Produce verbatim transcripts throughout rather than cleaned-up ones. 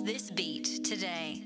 this beat today.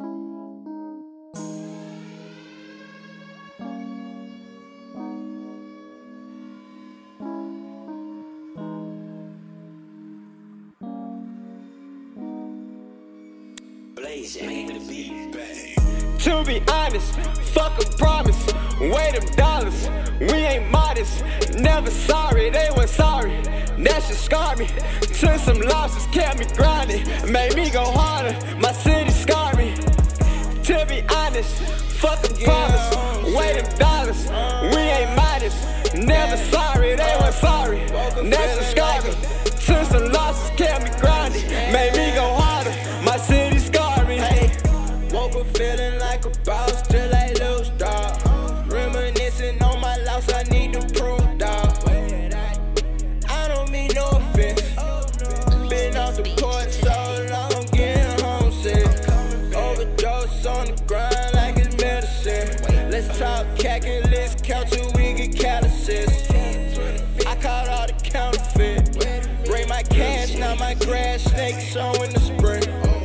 To be honest, fuck a promise, weigh them dollars, we ain't modest, never sorry, they weren't sorry, that shit scarred me, took some losses, kept me grinding, made me go harder, my city scarred me. To be honest, fuck a promise, weigh them dollars, we ain't modest, never sorry, they weren't sorry, that shit scarred me, took some losses, kept me grinding, made me go harder, my city scarred me. Woke up feeling like a boss, till I lose, dog. Reminiscing on my loss, I need to prove, dog. I don't mean no offense. Been off the court so long, getting homesick. Overdose on the grind like it's medicine. Let's talk calculus, count till we get calluses. I caught all the counterfeit. Bring my cash, now my grass snakes showing the spring.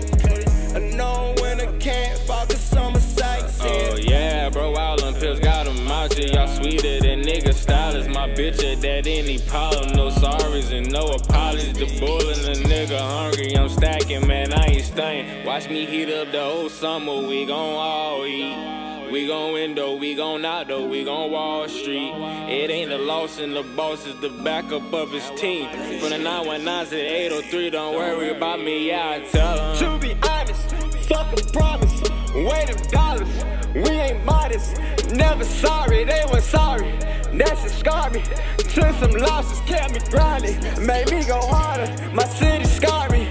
I know when I can't focus on my sightseeing. Oh yeah, bro, all them pills got them out here. Y'all sweeter than nigga stylists. My bitch at that any problem. No sorries and no apologies. The bull and the nigga hungry. I'm stacking, man, I ain't stunning. Watch me heat up the whole summer. We gon' all eat. We gon' window, we gon' out though, we gon' Wall Street. It ain't the loss and the boss is the backup of his team. From the nine one nine to the eight oh three, don't worry about me, yeah, I tell him. To be honest, fuck a promise, weigh them dollars, we ain't modest, never sorry, they weren't sorry, that shit scarred me, took some losses, kept me grinding, made me go harder, my city scarred me.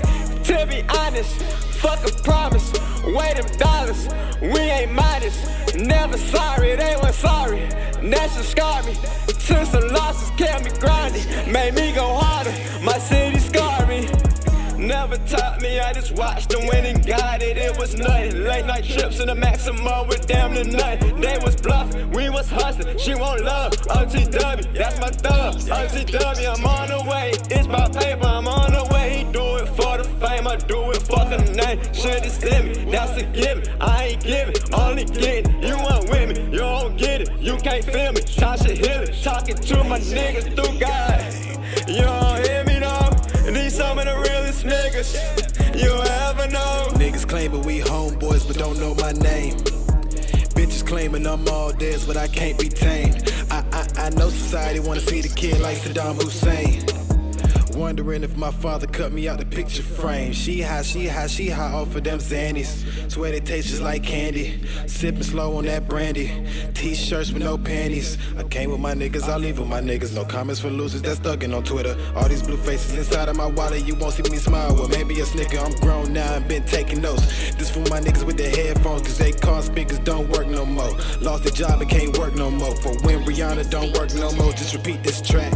To be honest, fuck a promise, weigh them dollars, we ain't modest, never sorry, they weren't sorry, that shit scarred me, took some losses, kept me grinding, made me go harder, my city scarred me. Never taught me, I just watched them win and got it, it was nothing. Late night trips in the Maxima with damn near nothing. They was bluffing, we was hustling, she want love. O T W, that's my thug. O T W, I'm on the way, it's my paper, I'm on the way. He do it for the fame, I do it for the name. Shit is in me, that's a given, I ain't giving, only getting. You want with me, you don't get it, you can't feel me. Tasha Hill, talking to my niggas through God. You don't hear me though? These some of the realest niggas you ever know. Niggas claiming we homeboys but don't know my name. Bitches claiming I'm all this but I can't be tamed. I, I, I know society wanna see the kid like Saddam Hussein. Wondering if my father cut me out the picture frame. She high, she high, she high off of them Xannies. Swear they taste just like candy. Sipping slow on that brandy. T-shirts with no panties. I came with my niggas, I leave with my niggas. No comments for losers that's thugging on Twitter. All these blue faces inside of my wallet, you won't see me smile. Well, maybe a snicker, I'm grown now and been taking notes. This for my niggas with their headphones, cause they car speakers don't work no more. Lost their job and can't work no more. For when Rihanna don't work no more, just repeat this track.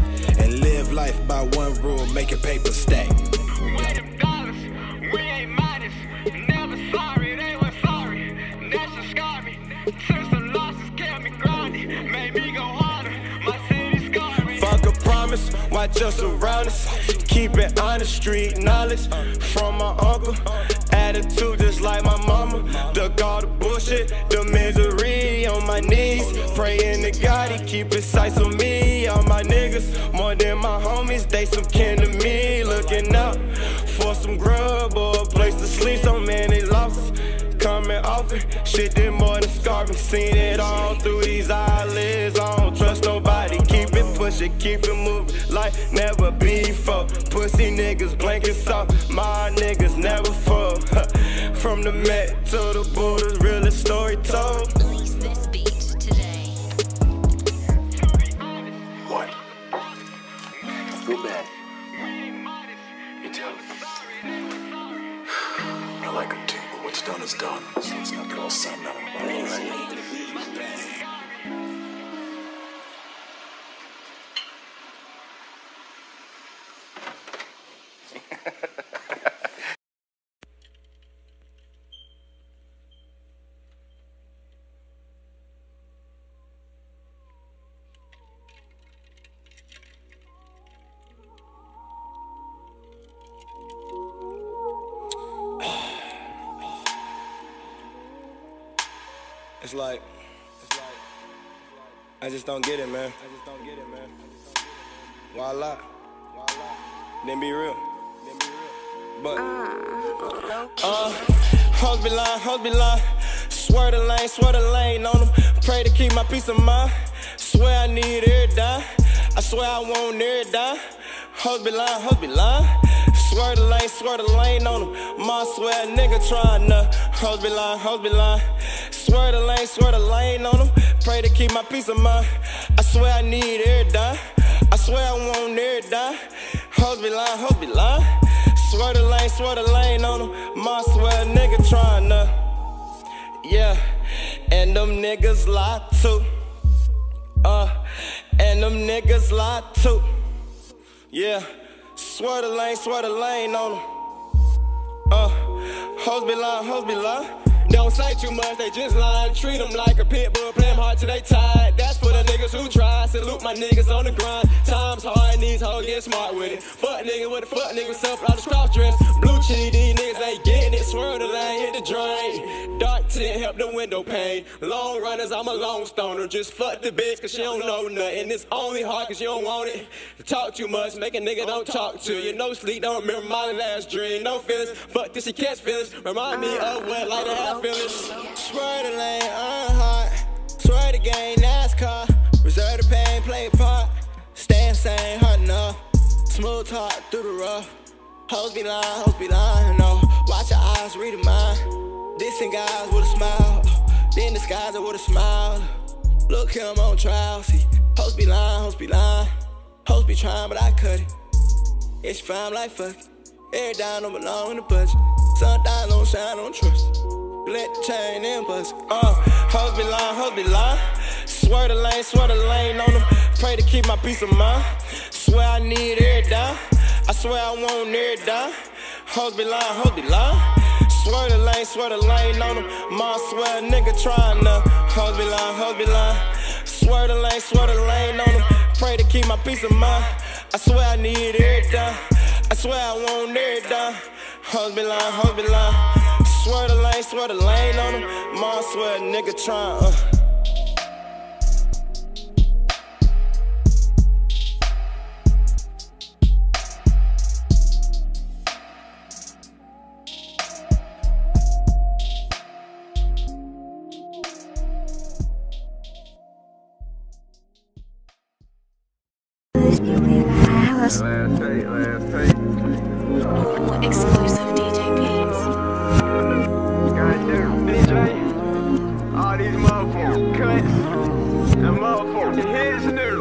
And live life by one rule, make your paper stack. Weigh them dollars, we ain't modest, never sorry, they weren't sorry, that shit scarred me, took some losses, kept me grinding, made me go harder, my city scarred me. Fuck a promise, watch us around us, keep it honest, street knowledge from my uncle. Attitude just like my mama, duck all the bullshit, the misery on my knees, praying to God he keep his sights on me. All my niggas, more than my homies, they some kin to me, looking out for some grub or a place to sleep. So many losses coming off it, shit did more than scar me. Seen it all through these eyelids, I don't trust nobody. Keep it pushing, keep it moving like never before. Pussy niggas blanket soft, my niggas never fall. From the Met to the borders, realest story told. This beat today. What? Feel bad. You tell me. I like them too, but what's done is done. So let's not get all sentimental about it, right? It's like, I just don't get it, man. I just don't get it, man. Why lie? Then be real. But, uh, hoes be lying, hoes be lying. Swear the lane, swear the lane on them. Pray to keep my peace of mind. Swear I need every dime. I swear I want every dime. Hoes be lying, hoes be lying. Swear the lane, swear the lane on them. Ma swear a nigga tryna. Hoes be lying, hoes be lying. Swear the lane, swear the lane on them. Pray to keep my peace of mind. I swear I need every dime. I swear I want every dime. Hoes be lying, hoes be lying. Swear the lane, swear the lane on them. Ma swear a nigga tryna. Yeah, and them niggas lie too. Uh, and them niggas lie too. Yeah, swear the lane, swear the lane on them. Uh, hoes be lying, hoes be lying. Don't say too much, they just lying. Treat them like a pit bull, play them hard till they tired. That's for the niggas who try. Salute my niggas on the grind. Times hard and these hoes get smart with it. Fuck nigga with a fuck nigga stuff out the cross dress. Blue cheese, these niggas ain't getting it. Swerve the lane, hit the drain. Dark tint, help the window pane. Long runners, I'm a long stoner. Just fuck the bitch cause she don't know nothing. It's only hard cause you don't want it. To talk too much, make a nigga don't talk to you. No sleep, don't remember my last dream. No feelings, fuck this, she catch feelings. Remind me of what like to have feelings. Swear the lane, unhot. Swear the game, NASCAR. Reserve the pain, play a part. Stay insane, hard enough. Smooth talk through the rough. Hoes be lying, hoes be lying, no. Watch your eyes, read a mind. Dissing guys with a smile. Then disguise it with a smile. Look him on trial, see. Hoes be lying, hoes be lying. Hoes be trying, but I cut it. It's fine, like fuck it. Every dime don't belong in the budget. Some dimes don't shine, don't trust. Let the chain in bust. Uh, hoes be lying, hoes be lying. Swear the lane, swear the lane on them. Pray to keep my peace of mind. Swear I need every dime. I swear I want every dime. Hoes be lying, hoes be lying. Swear the lane, swear the lane on them. Ma swear a nigga tryna. Hoes be lying, hoes be lying. Swear the lane, swear the lane on them. Pray to keep my peace of mind. I swear I need every dime. I swear I want every dime. Hoes be lying, hoes be lying. Swear the lane, swear the lane on them. Ma swear a nigga tryin', uh. Last take, last take. Exclusive D J beats. Goddamn, D J. All these motherfuckers cuts. And motherfuckers heads new.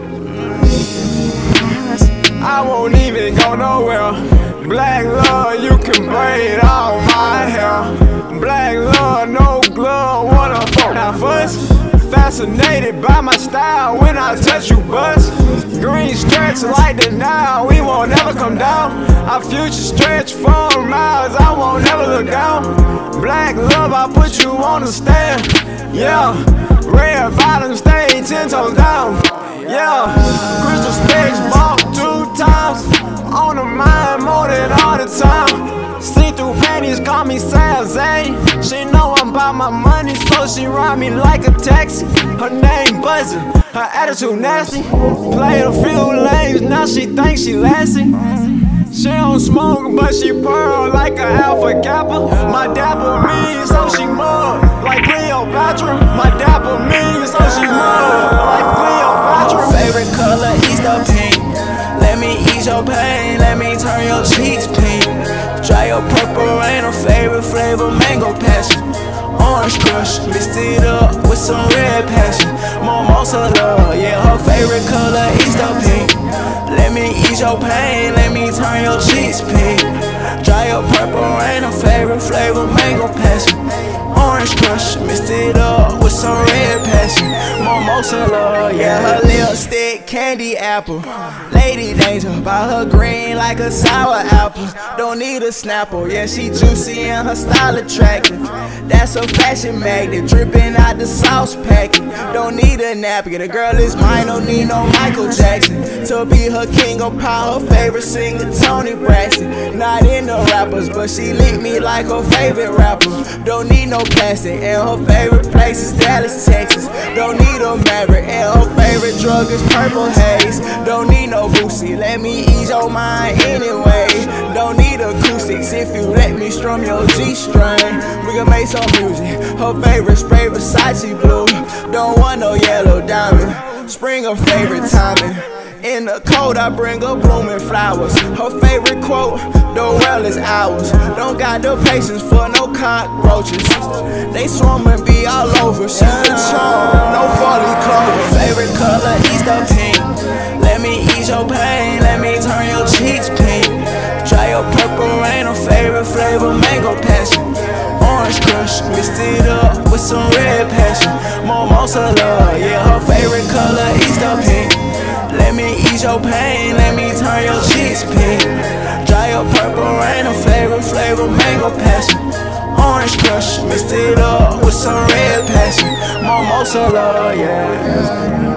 I won't even go nowhere. Black love, you can braid all my hair. Black love, no glove, wanna fuck now fuss. Fascinated by my style when I touch you, bust. Green stretch like the Nile, we won't never come down. Our future stretch for miles, I won't never look down. Black love, I put you on the stand. Yeah, red bottom, stay ten toes down. Yeah, crystal stakes bought two times. On the mind more than all the time. See-through panties, call me Salzay. She know I'm about my money, so she ride me like a taxi. Her name buzzing, her attitude nasty. Played a few lanes, now she thinks she lasting. She don't smoke, but she pearl like a Alpha Kappa. My dapper mean, so she mud like Cleopatra. My dapper mean, so she mud like Cleopatra. Favorite color, Easter pink. Let me ease your pain, let me turn your cheeks pink. Dry your purple rain, her favorite flavor, mango passion. Orange crush, mixed it up with some red passion. Mimosa love, yeah, her favorite color, Easter pink. Let me ease your pain, let me turn your cheeks pink. Dry your purple rain, her favorite flavor, mango passion. Orange crush, mixed it up with some red passion. Mimosa Mimosa love, yeah, her lipstick candy apple. Lady Danger, by her green like a sour apple. Don't need a snapper, yeah, she juicy and her style attractive. That's a fashion magnet, dripping out the sauce packet. Don't need a napkin, the girl is mine, don't need no Michael Jackson. To be her king of pop, her favorite singer Toni Braxton. Not into rappers, but she lick me like her favorite rapper. Don't need no plastic, and her favorite place is Dallas, Texas. Don't need a Maverick, and her favorite drug is Purple Haze. Don't need no Boosie, let me ease your mind anyway. Don't need acoustics if you let me strum your G-string. We can make some music. Her favorite spray Versace blue. Don't want no yellow diamond. Spring her favorite timing. In the cold, I bring her blooming flowers. Her favorite quote, the well is ours. Don't got the patience for no cockroaches. They swarm and be all over. She's a charm, no falling clover. Favorite color, Easter pink. Let me ease your pain, let me turn your cheeks pink. Try your purple rain, her favorite flavor, mango passion. Orange crush, mixed it up with some red passion. Mimosa love, yeah, her favorite color, Easter pink. Let me ease your pain, let me turn your cheeks pink. Dry your purple rain, her favorite flavor, mango passion. Orange crush, mixed it up with some red passion. Mimosa love, yeah.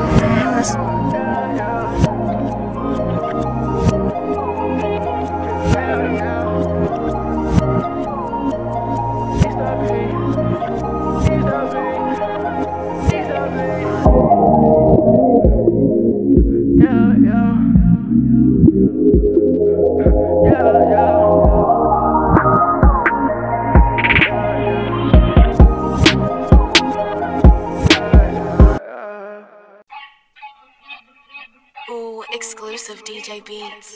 Ooh, exclusive D J Beats.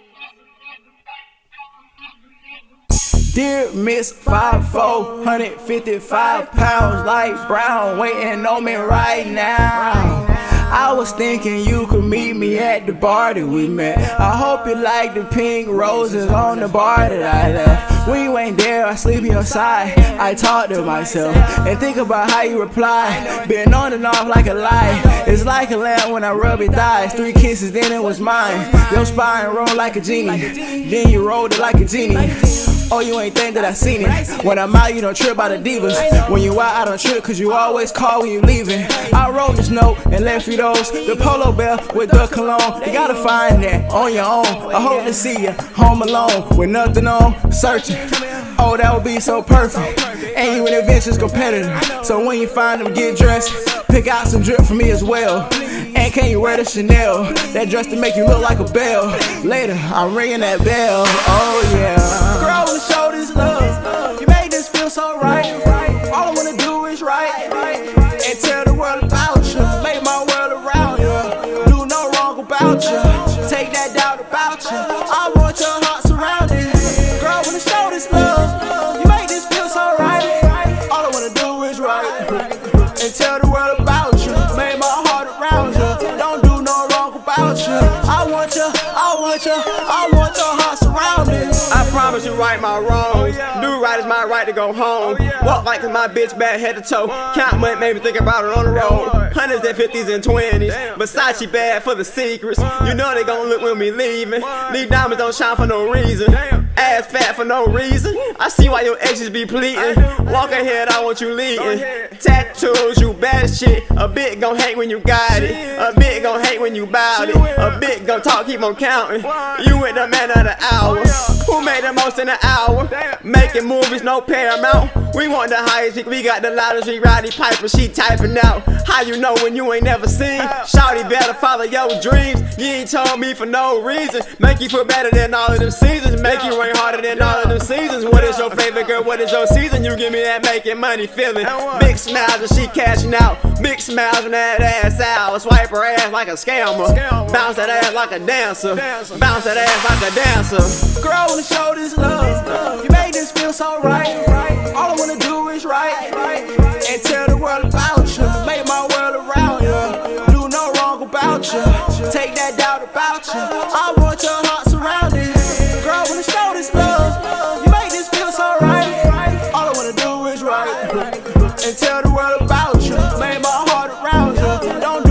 Dear Miss five four, one hundred fifty-five pounds, light brown, waiting on me right now. I was thinking you could meet me at the bar that we met. I hope you like the pink roses on the bar that I left. When you ain't there, I sleep in your side. I talk to myself and think about how you reply. Been on and off like a lie. It's like a lamp when I rub your thighs. Three kisses, then it was mine. Your spine rolled like a genie, then you rolled it like a genie. Oh, you ain't think that I seen it. When I'm out, you don't trip by the divas. When you out, I don't trip, cause you always call when you leaving. I wrote this note and left you those. The polo bear with the cologne. You gotta find that on your own. I hope to see you home alone with nothing on, searching. Oh, that would be so perfect. And you an adventurous competitor. So when you find them, get dressed. Pick out some drip for me as well. And can you wear the Chanel? That dress to make you look like a belle. Later, I'm ringing that bell. Oh yeah. Girl, wanna show this love. You made this feel so right. All I wanna do is right. And tell the world about you. Make my world around you. Do no wrong about you. Take that doubt about you. I want your heart surrounded. Girl, wanna show this love. You made this feel so right. All I wanna do is right. And tell the world about you. Make my heart around you. Don't do no wrong about you. I want you, I want you, I want your heart surrounded. I promise you right my wrongs. Do right is my right to go home. Walk like my bitch bad head to toe. Count money, maybe think about it on the road. Hundreds and fifties and twenties. Versace bad for the secrets. You know they gon' look when we leaving. These diamonds don't shine for no reason. Ass fat for no reason. I see why your exes be pleading. Walk ahead, I want you leading. Tattoos, you bad as shit. A bit gon' hate when you got it. A bit gon' hate when you bout it. A bit gon' talk, keep on counting. You with the man of the hour. Who made the most in an hour? Making movies, no Paramount. We want the highest peak, we got the loudest. We Roddy Piper, she typing out. How you know when you ain't never seen? Shawty better follow your dreams. You ain't told me for no reason. Make you feel better than all of them seasons. Make you rain harder than all of them seasons. What is your favorite girl? What is your season? You give me that making money feeling. Big smiles when she cashing out. Big smiles when that ass out. Swipe her ass like a scammer. Bounce that ass like a dancer. Bounce that ass like a dancer. Girl, wanna show this love. You made this feel so right. All I wanna do is right. And tell the world about you. Make my world around you. Do no wrong about you. Take that doubt about you. I want your heart surrounded. Girl, wanna show this love. You made this feel so right. All I wanna do is right. And tell the world about you. Make my heart around you. Don't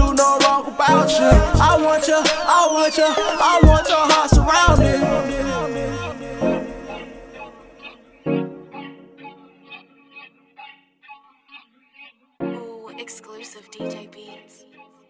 want you, I want you, I want your heart surrounded. Ooh, exclusive D J Beats.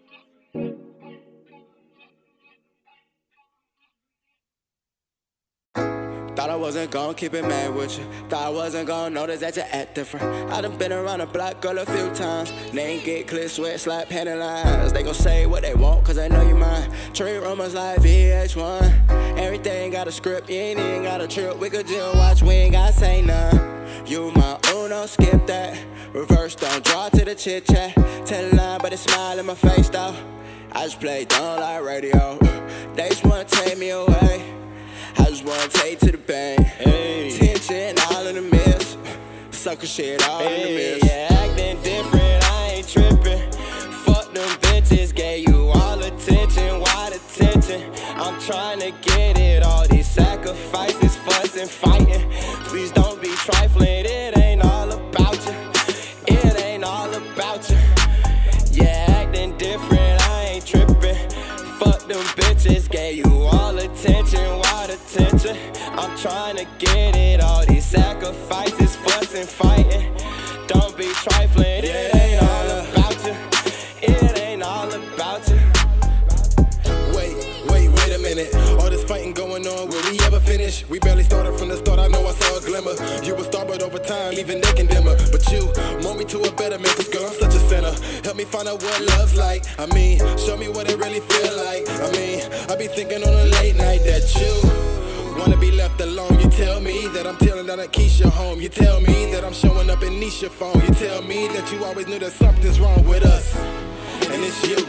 Thought I wasn't gon' keep it mad with you. Thought I wasn't gon' notice that you act different. I done been around the block, girl, a few times. Name get clear, sweat, slap, panty lines. They gon' say what they want, cause they know you mine. Trade rumors like V H one. Everything got a script, you ain't even got a trip. We could just watch, we ain't gotta say none. You my uno, skip that. Reverse, don't draw to the chit chat. Tell a line, but it smile in my face though. I just play dumb like radio. They just wanna take me away. I just wanna take to the bank. Hey. Tension all in the mist. Sucker shit all hey, in the mist. Yeah, acting different, I ain't tripping. Fuck them bitches, gave you all attention. Wide attention, I'm trying to get it. All these sacrifices, fussing, fighting. Please don't be trifling, it ain't all about you. It ain't all about you. Yeah, acting different, I ain't tripping. Fuck them bitches, gave you all attention, wide attention. I'm trying to get it, all these sacrifices, fussing, fighting. Don't be trifling, it ain't all about you. It ain't all about you. Wait, wait, wait a minute. All this fighting going on, will we ever finish? We barely started from the start, I know I saw a glimmer. You were star, but over time, even they can dimmer. But you want me to a better man, cause girl, I'm such a sinner. Help me find out what love's like. I mean, show me what it really feel like. I mean, I be thinking on a late night that you wanna be left alone. You tell me that I'm telling down at Keisha home. You tell me that I'm showing up in Nisha phone. You tell me that you always knew that something's wrong with us. And it's you.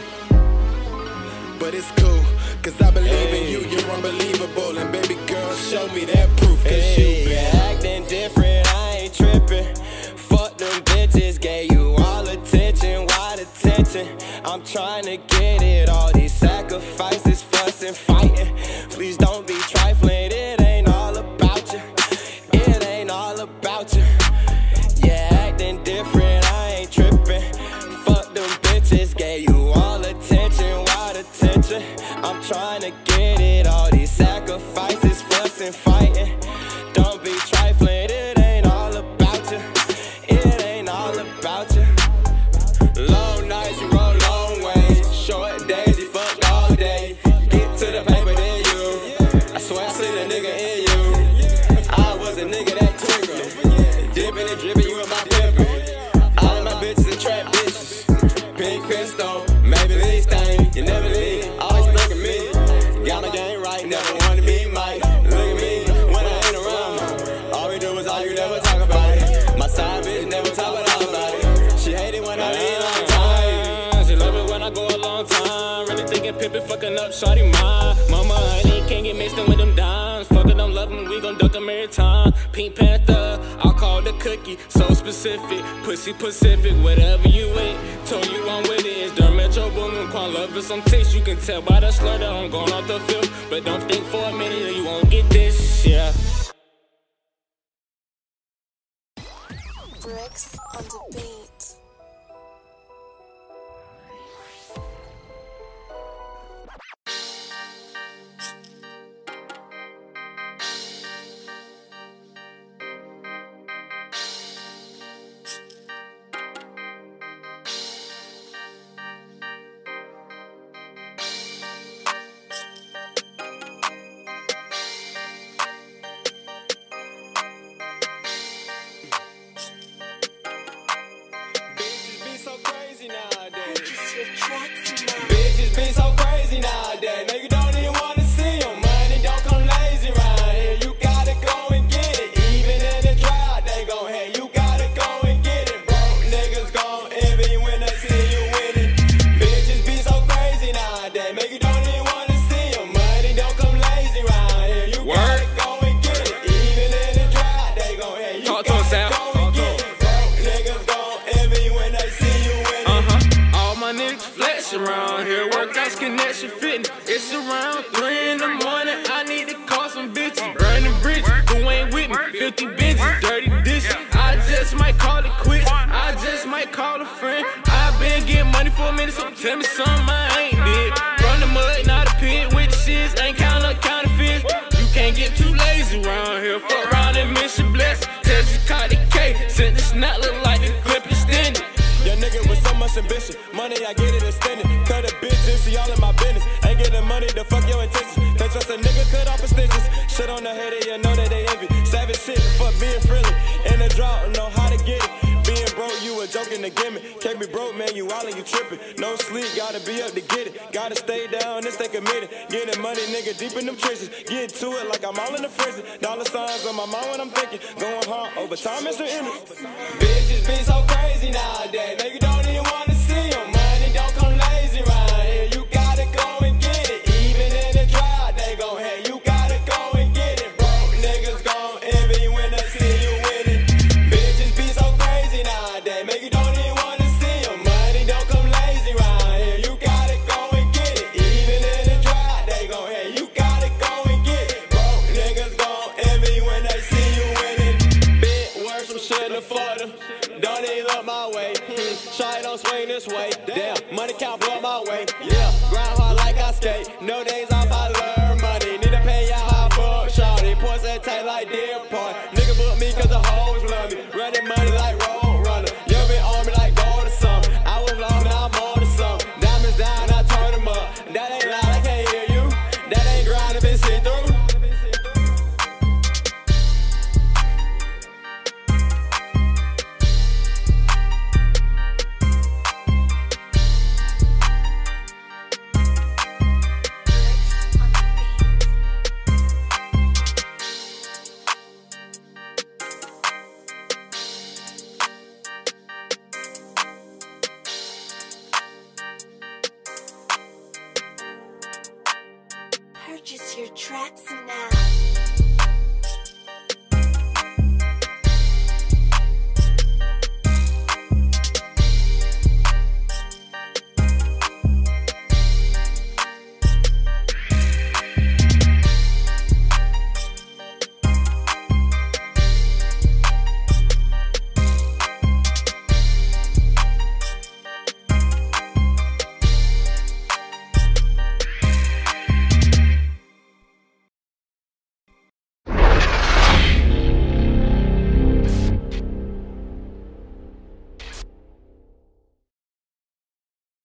But it's cool, cause I believe hey. in you, you're unbelievable. And baby girl, show me that proof, cause hey, you been yeah, acting different, I ain't tripping. Fuck them bitches, gave you all attention, wide attention. I'm trying to get it, all these sacrifices, fussing, fighting. Please don't be trifling, it ain't all about you. It ain't all about you. Yeah, acting different, I ain't tripping. Fuck them bitches, gave you all attention, wide attention. I'm trying to get it, all these sacrifices, fussing, fighting. Don't be trifling, it ain't all about you. It ain't all about you. Long nights, you roll long ways. Short days, you fuck all day. Get to the paper, then you. I swear I see the nigga in you. I was a nigga that took her. Dipping and dripping, you in my pimpin'. All of my bitches and trap bitches. Pink pistol, maybe these things. You never leave, always look at me. Got my game right, never wanna be Mike. Look at me when I ain't around. All we do is all you never talk about it. My side bitch never talk about it. She hate it when I leave on time. She love it when I go a long time. Really thinking pimpin' fucking up shawty mine. Mama, honey, can't get mixed in with them dimes. Fuck it, I'm loving, we gon' duck them every time. Pink Panther, I'll call the cookie. So specific, pussy Pacific, whatever you with. Told you I'm with it, it's the Metro Boomin'. Quan love is some taste, you can tell by the slur that I'm going off the field. But don't think for a minute that you won't get this, yeah. Bricks on the beat. Bitches be so crazy nowadays. Now you don't even wanna see your money, don't come lazy round here. You gotta go and get it. Even in the drought, they gon' hate. You gotta go and get it. Broke niggas gon' envy when they see you winning. Bitches be so crazy nowadays. Now you don't even wanna see your money, don't come lazy round here. You Word. gotta go and get it. Even in the drought, they gon' hate. You Talk gotta to us, go and get it. Broke niggas gon' envy when they see you winning. Uh-huh. All my niggas flex around here. Workouts, connection, fitness. It's around three in the morning. I need to call some bitches. Burning bridges. Who ain't with me? fifty bitches. Dirty dishes. I just might call it quits. I just might call a friend. I been getting money for a minute, so tell me something I ain't did. From the mud, now shits, ain't count up counterfeits. You can't get too lazy around here. Fuck around and miss your blessing. Tell you caught the K, sent the snot look like the clip extended. Young nigga with so much ambition, money I get it extended. Cut a bitch in, see all in my business. Ain't getting money to fuck your intentions. Can't trust a nigga cut off his stitches. Shit on the head of you know that they envy. Savage shit, fuck being friendly. In the drought, know how to get it. Being broke, you a joke in the gimmick. Can't be broke, man, you all and you tripping. No sleep, gotta be up to get it. Gotta stay down and stay committed. Getting money, nigga, deep in them trenches. Get to it like I'm all in the prison. Dollar signs on my mind when I'm thinking. Going hard over time is the image. Bitches be so crazy nowadays. Nigga don't even wanna see your money. Don't come lazy right here. You gotta go and get it. Even in the drought, they gon' hate. You gotta go and get it. Broke niggas gon' envy when they see you winning. Bitches be so crazy nowadays. Make you don't even wanna see your money. Don't come lazy right here. You gotta go and get it. Even in the drought, they gon' hate. You gotta go and get it. Broke niggas gon' envy when they see you winning. Bit worse, some shit to for them. Don't even look my way. Hmm. Try don't swing this way. Damn, money count blow my way. Yeah, grind hard like I skate. No days off, I learn money. Need to pay y'all high for shawty. Points that tight like deer part. Nigga book me cause the hoes love me. Running money like road runner. You been on me like gold or something. I was low, now I'm on to something. Diamonds down, I turn them up. That ain't loud, I can't hear you. That ain't grind, been see through. Purchase your tracks now.